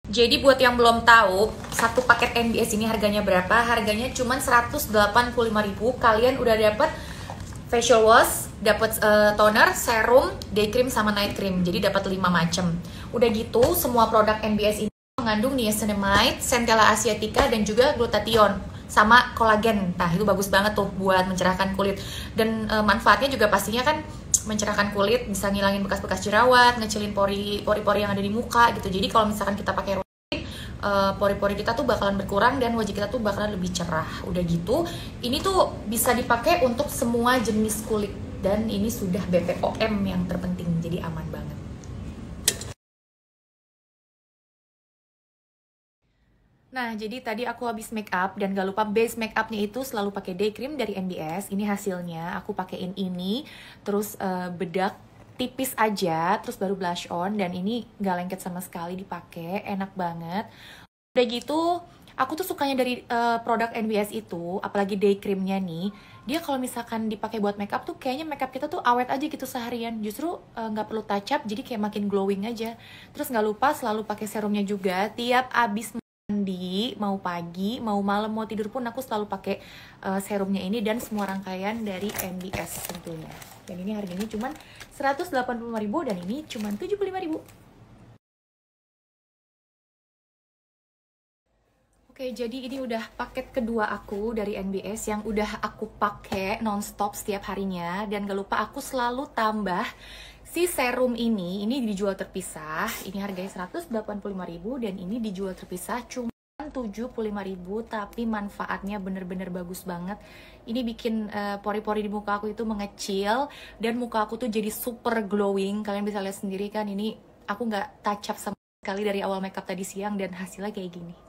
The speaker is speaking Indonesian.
Jadi buat yang belum tahu, satu paket NBS ini harganya berapa? Harganya cuma 185.000. Kalian udah dapat facial wash, dapat toner, serum, day cream sama night cream. Jadi dapat 5 macam. Udah gitu, semua produk NBS ini mengandung niacinamide, centella asiatica dan juga glutathione sama kolagen. Nah, itu bagus banget tuh buat mencerahkan kulit. Dan manfaatnya juga pastinya kan mencerahkan kulit, bisa ngilangin bekas-bekas jerawat, ngecilin pori-pori yang ada di muka gitu. Jadi kalau misalkan kita pakai rutin, pori-pori kita tuh bakalan berkurang dan wajah kita tuh bakalan lebih cerah. Udah gitu, ini tuh bisa dipakai untuk semua jenis kulit dan ini sudah BPOM yang terpenting, jadi aman banget. Nah, jadi tadi aku habis make up dan gak lupa base make upnya itu selalu pakai day cream dari NBS. Ini hasilnya, aku pakein ini, terus bedak tipis aja, terus baru blush on dan ini gak lengket sama sekali dipakai, enak banget. Udah gitu, aku tuh sukanya dari produk NBS itu, apalagi day creamnya nih, dia kalau misalkan dipakai buat make up tuh kayaknya make up kita tuh awet aja gitu seharian. Justru nggak perlu touch up, jadi kayak makin glowing aja. Terus nggak lupa selalu pakai serumnya juga. Tiap abis mandi, mau pagi, mau malam, mau tidur pun aku selalu pakai serumnya ini dan semua rangkaian dari NBS tentunya. Dan ini harganya cuma 185.000 dan ini cuma 75.000. Oke, jadi ini udah paket kedua aku dari NBS yang udah aku pakai nonstop setiap harinya. Dan gak lupa aku selalu tambah si serum ini dijual terpisah. Ini harganya 185.000 dan ini dijual terpisah cuma 75.000, tapi manfaatnya bener-bener bagus banget. Ini bikin pori-pori di muka aku itu mengecil dan muka aku tuh jadi super glowing. Kalian bisa lihat sendiri kan, ini aku nggak touch up sama sekali dari awal makeup tadi siang dan hasilnya kayak gini.